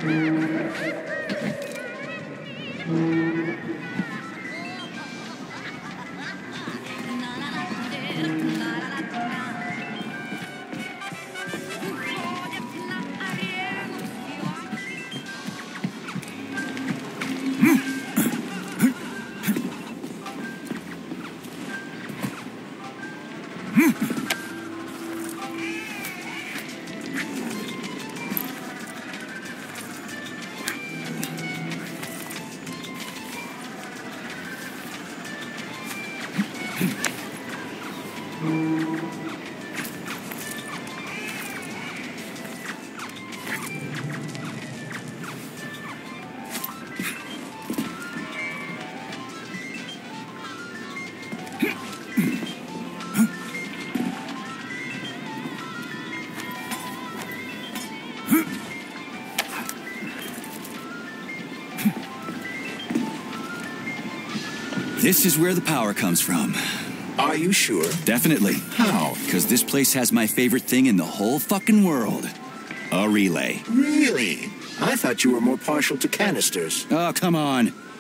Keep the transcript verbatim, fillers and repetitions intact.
This is where the power comes from. Are you sure? Definitely. How? Because this place has my favorite thing in the whole fucking world. A relay. Really? I thought you were more partial to canisters. Oh, come on.